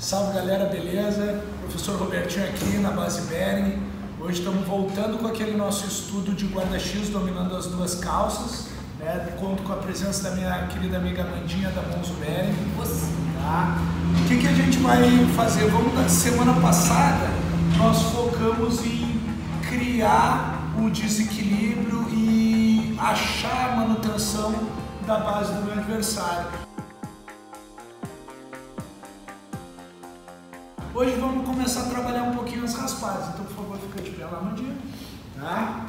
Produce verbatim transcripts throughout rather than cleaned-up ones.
Salve galera, beleza? Professor Robertinho aqui na base Bering. Hoje estamos voltando com aquele nosso estudo de guarda-X dominando as duas calças, né? Conto com a presença da minha querida amiga Amandinha da Monzo Bering. Tá? O que, que a gente vai fazer? Vamos da semana passada, nós focamos em criar o desequilíbrio e achar a manutenção da base do meu adversário. Hoje vamos começar a trabalhar um pouquinho as raspadas, então por favor fica de pé lá, Amandinha. Tá?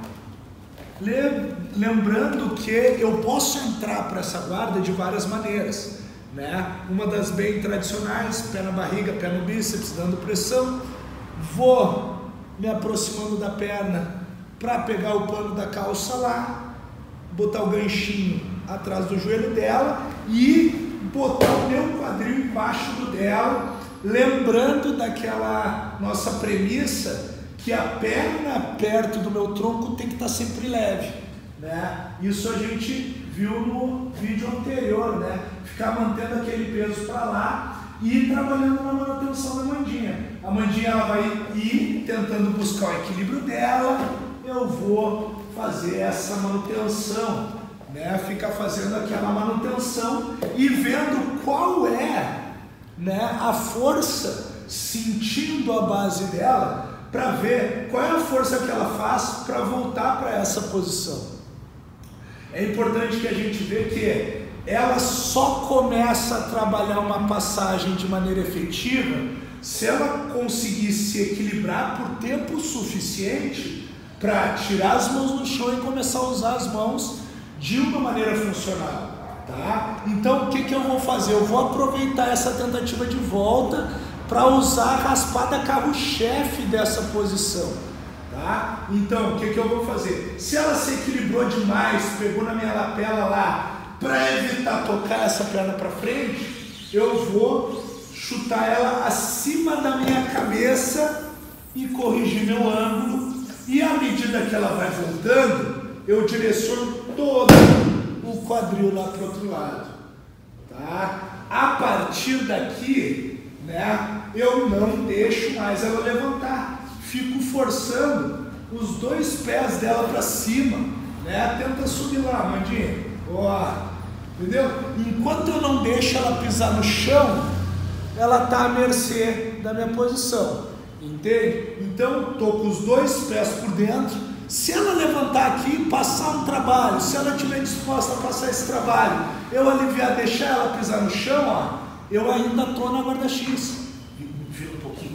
Lembrando que eu posso entrar para essa guarda de várias maneiras, né? Uma das bem tradicionais, pé na barriga, pé no bíceps, dando pressão. Vou me aproximando da perna para pegar o pano da calça lá, botar o ganchinho atrás do joelho dela e botar o meu quadril embaixo do dela. Lembrando daquela nossa premissa que a perna perto do meu tronco tem que estar sempre leve, né? Isso a gente viu no vídeo anterior, né? Ficar mantendo aquele peso para lá e trabalhando na manutenção da Amandinha. A Amandinha ela vai ir tentando buscar o equilíbrio dela, eu vou fazer essa manutenção, né? Ficar fazendo aquela manutenção e vendo qual é, né, a força, sentindo a base dela, para ver qual é a força que ela faz para voltar para essa posição. É importante que a gente veja que ela só começa a trabalhar uma passagem de maneira efetiva se ela conseguir se equilibrar por tempo suficiente para tirar as mãos do chão e começar a usar as mãos de uma maneira funcional. Tá? Então o que, que eu vou fazer? Eu vou aproveitar essa tentativa de volta para usar a raspada carro-chefe dessa posição. Tá? Então o que, que eu vou fazer? Se ela se equilibrou demais, pegou na minha lapela lá, para evitar tocar essa perna para frente, eu vou chutar ela acima da minha cabeça e corrigir meu ângulo, e à medida que ela vai voltando, eu direciono todo o quadril lá para o outro lado, tá? A partir daqui, né, eu não deixo mais ela levantar, fico forçando os dois pés dela para cima, né? Tenta subir lá, Amandinha, ó, entendeu? Enquanto eu não deixo ela pisar no chão, ela tá à mercê da minha posição, entende? Então, tô com os dois pés por dentro. Se ela levantar aqui e passar um trabalho, se ela estiver disposta a passar esse trabalho, eu aliviar, deixar ela pisar no chão, ó, eu ainda estou na guarda-X. Vira um pouquinho.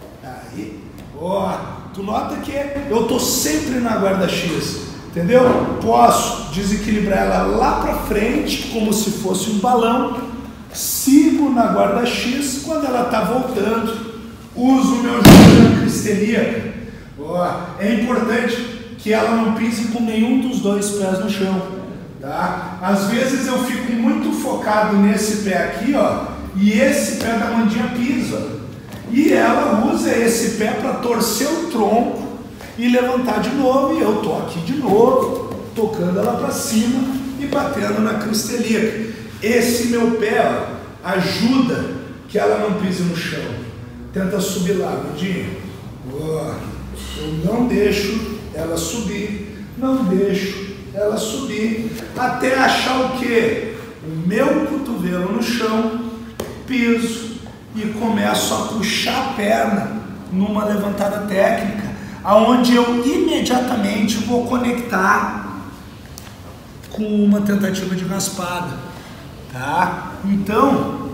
Aí, ó, tu nota que eu estou sempre na guarda-X, entendeu? Posso desequilibrar ela lá para frente, como se fosse um balão, sigo na guarda-X, quando ela está voltando, uso o meu joelho na cristelia. Ó, é importante que ela não pise com nenhum dos dois pés no chão, tá? Às vezes eu fico muito focado nesse pé aqui, ó, e esse pé da Amandinha pisa, e ela usa esse pé para torcer o tronco e levantar de novo, e eu tô aqui de novo, tocando ela para cima e batendo na cristelia. Esse meu pé, ó, ajuda que ela não pise no chão. Tenta subir lá, Amandinha. Ó, eu não deixo ela subir, não deixo ela subir, até achar o que? O meu cotovelo no chão, piso e começo a puxar a perna numa levantada técnica, aonde eu imediatamente vou conectar com uma tentativa de raspada, tá? Então,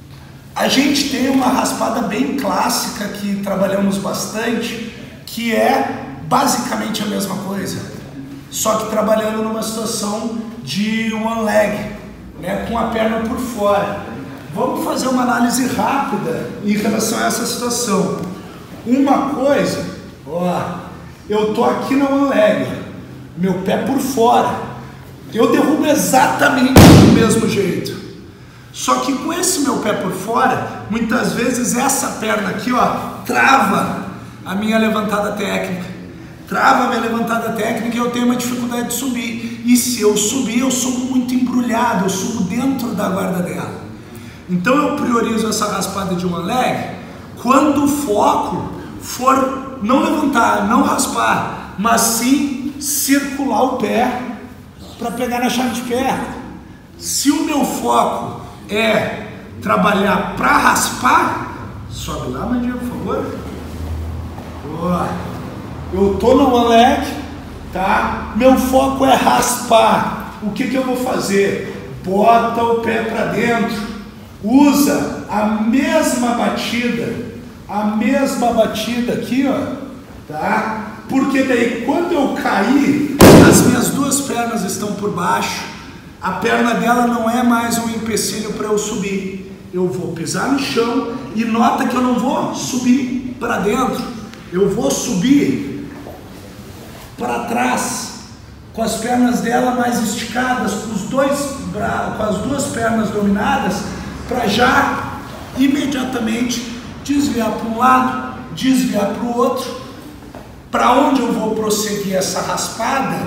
a gente tem uma raspada bem clássica que trabalhamos bastante, que é basicamente a mesma coisa, só que trabalhando numa situação de one leg, né, com a perna por fora. Vamos fazer uma análise rápida em relação a essa situação. Uma coisa, ó, eu tô aqui na one leg, meu pé por fora, eu derrubo exatamente do mesmo jeito, só que com esse meu pé por fora, muitas vezes essa perna aqui, ó, trava a minha levantada técnica. Trava a minha levantada técnica e eu tenho uma dificuldade de subir. E se eu subir, eu subo muito embrulhado, eu subo dentro da guarda dela. Então eu priorizo essa raspada de one leg quando o foco for não levantar, não raspar, mas sim circular o pé para pegar na chave de pé. Se o meu foco é trabalhar para raspar, sobe lá, Mandinha, por favor. Boa. Eu tô no one leg, tá? Meu foco é raspar. O que que eu vou fazer? Bota o pé para dentro. Usa a mesma batida, a mesma batida aqui, ó, tá? Porque daí quando eu cair, as minhas duas pernas estão por baixo, a perna dela não é mais um empecilho para eu subir. Eu vou pisar no chão e nota que eu não vou subir para dentro, eu vou subir para trás, com as pernas dela mais esticadas, com os dois bra... com as duas pernas dominadas, para já imediatamente desviar para um lado, desviar para o outro. Para onde eu vou prosseguir essa raspada?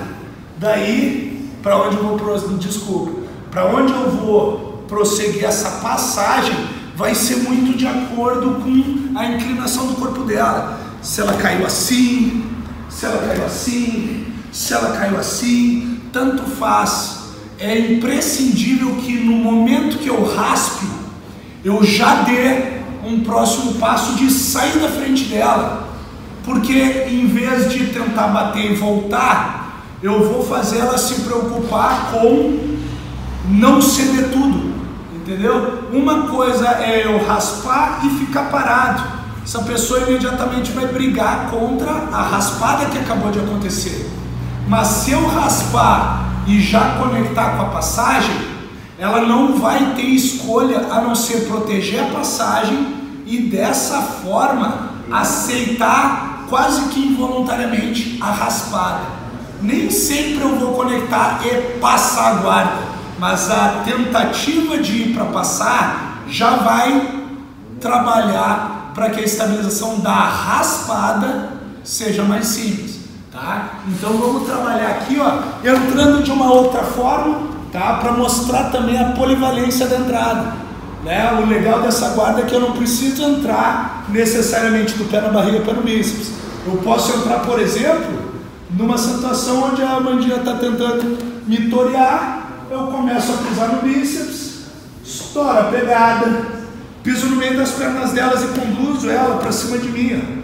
Daí, para onde eu vou prosseguir, desculpa, para onde eu vou prosseguir essa passagem vai ser muito de acordo com a inclinação do corpo dela. Se ela caiu assim, se ela caiu assim, se ela caiu assim, tanto faz. É imprescindível que no momento que eu raspe, eu já dê um próximo passo de sair da frente dela. Porque em vez de tentar bater e voltar, eu vou fazer ela se preocupar com não ceder tudo, entendeu? Uma coisa é eu raspar e ficar parado. Essa pessoa imediatamente vai brigar contra a raspada que acabou de acontecer. Mas se eu raspar e já conectar com a passagem, ela não vai ter escolha a não ser proteger a passagem e dessa forma aceitar quase que involuntariamente a raspada. Nem sempre eu vou conectar e passar a guarda, mas a tentativa de ir para passar já vai trabalhar para que a estabilização da raspada seja mais simples, tá? Então vamos trabalhar aqui, ó, entrando de uma outra forma, tá? Para mostrar também a polivalência da entrada, né? O legal dessa guarda é que eu não preciso entrar necessariamente do pé na barriga, pé no bíceps. Eu posso entrar, por exemplo, numa situação onde a Mandinha está tentando me torear, eu começo a pisar no bíceps, estouro a pegada, piso no meio das pernas delas e conduzo ela para cima de mim,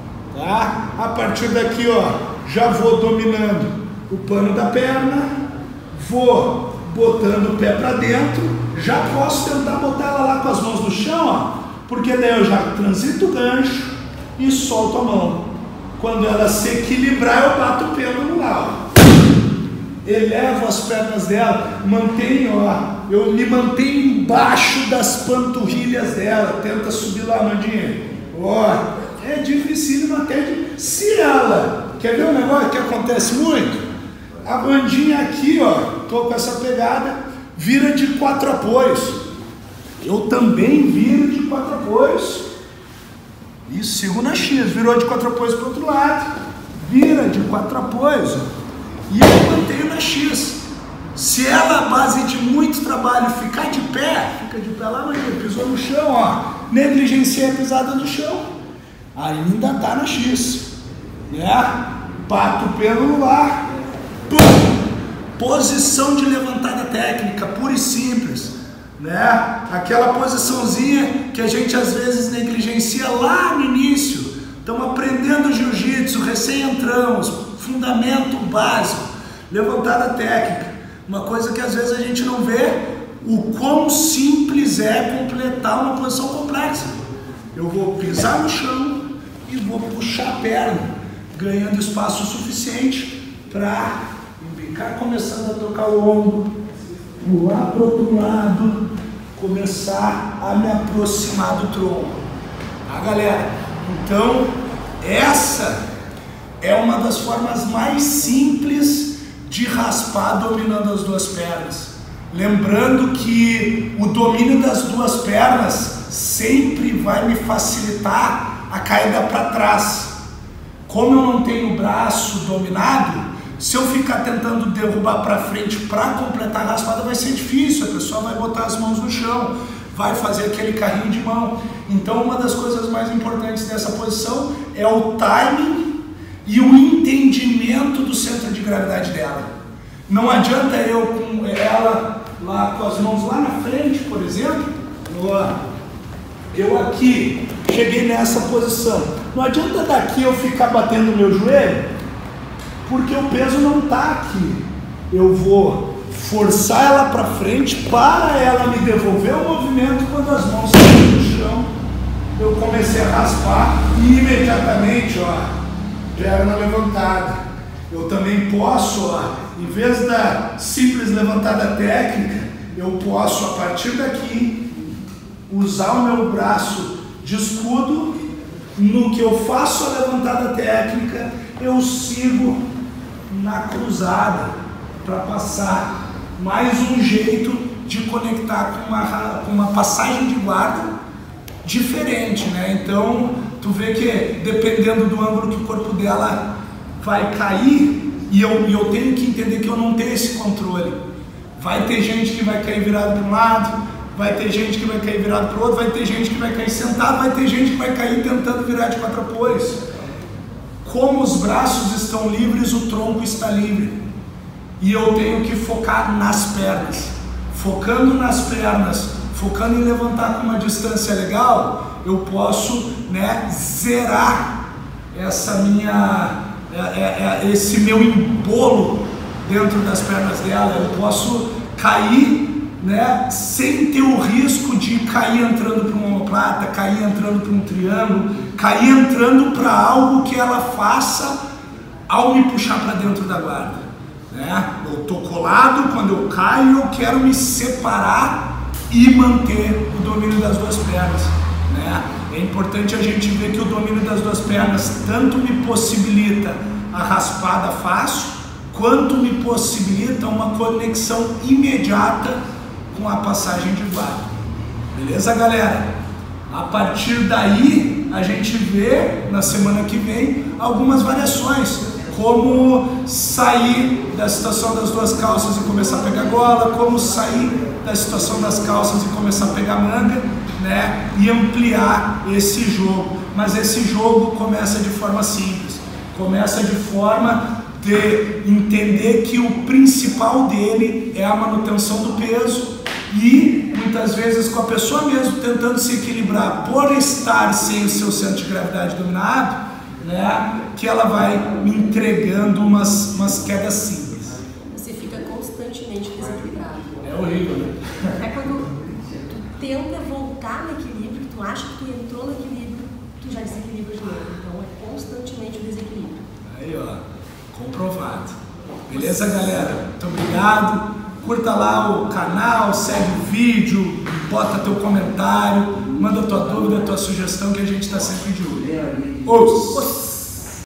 tá? A partir daqui, ó, já vou dominando o pano da perna, vou botando o pé para dentro, já posso tentar botar ela lá com as mãos no chão, ó, porque daí eu já transito o gancho e solto a mão. Quando ela se equilibrar, eu bato o pêndulo lá, ó. Elevo as pernas dela, mantenho, ó, eu me mantenho embaixo das panturrilhas dela, tenta subir lá, Mandinha, ó, é dificílimo até de... Se ela, quer ver um negócio que acontece muito? A Mandinha aqui, ó, tô com essa pegada, vira de quatro apoios, eu também viro de quatro apoios, e sigo na X, virou de quatro apoios para o outro lado, vira de quatro apoios, e eu mantenho na X. Se ela, à base de muito trabalho, ficar de pé, fica de pé lá, mas pisou no chão, ó, negligenciei a pisada no chão, ainda tá na X, né? Bato o pêndulo lá, pum, posição de levantada técnica, pura e simples. Né? Aquela posiçãozinha que a gente às vezes negligencia lá no início. Estamos aprendendo jiu-jitsu, recém entramos, fundamento básico, levantada técnica, uma coisa que às vezes a gente não vê o quão simples é completar uma posição complexa. Eu vou pisar no chão e vou puxar a perna, ganhando espaço suficiente para embicar, começando a tocar o ombro, pular para o outro lado, começar a me aproximar do tronco. Ah, galera, então essa é uma das formas mais simples de raspar dominando as duas pernas. Lembrando que o domínio das duas pernas sempre vai me facilitar a caída para trás. Como eu não tenho o braço dominado, se eu ficar tentando derrubar para frente para completar a raspada vai ser difícil, a pessoa vai botar as mãos no chão, vai fazer aquele carrinho de mão. Então uma das coisas mais importantes dessa posição é o timing e o entendimento do centro de gravidade dela. Não adianta eu com ela lá com as mãos lá na frente, por exemplo, eu aqui cheguei nessa posição. Não adianta daqui eu ficar batendo o meu joelho, porque o peso não está aqui. Eu vou forçar ela para frente para ela me devolver o movimento. Quando as mãos saem do chão, eu comecei a raspar e imediatamente, ó, perna levantada. Eu também posso, ó, em vez da simples levantada técnica, eu posso a partir daqui usar o meu braço de escudo. No que eu faço a levantada técnica, eu sigo na cruzada para passar. Mais um jeito de conectar com uma, com uma passagem de guarda diferente, né? Então, tu vê que dependendo do ângulo que o corpo dela vai cair, e eu, e eu tenho que entender que eu não tenho esse controle. Vai ter gente que vai cair virado para um lado, vai ter gente que vai cair virado para o outro, vai ter gente que vai cair sentado, vai ter gente que vai cair tentando virar de quatro apoios. Como os braços estão livres, o tronco está livre. E eu tenho que focar nas pernas. Focando nas pernas, focando em levantar com uma distância legal, eu posso, né, zerar essa minha, é, é, é, esse meu embolo dentro das pernas dela. Eu posso cair, né, sem ter o risco de cair entrando para uma omoplata, cair entrando para um triângulo, cair entrando para algo que ela faça ao me puxar para dentro da guarda. Né? Eu estou colado, quando eu caio, eu quero me separar e manter o domínio das duas pernas. Né? É importante a gente ver que o domínio das duas pernas tanto me possibilita a raspada fácil, quanto me possibilita uma conexão imediata com a passagem de guarda. Beleza, galera? A partir daí, a gente vê na semana que vem algumas variações. Como sair da situação das duas calças e começar a pegar gola, como sair da situação das calças e começar a pegar manga, né? E ampliar esse jogo. Mas esse jogo começa de forma simples, começa de forma de entender que o principal dele é a manutenção do peso e muitas vezes com a pessoa mesmo tentando se equilibrar por estar sem o seu centro de gravidade dominado, né, que ela vai me entregando umas, umas quedas simples. Você fica constantemente desequilibrado. É horrível, né? É quando tu tenta voltar no equilíbrio, tu acha que tu entrou no equilíbrio, tu já desequilibra de novo. Então é constantemente o desequilíbrio. Aí, ó, comprovado. Beleza, galera? Muito obrigado. Curta lá o canal, segue o vídeo, bota teu comentário, manda tua dúvida, tua sugestão, que a gente está sempre de olho. Os.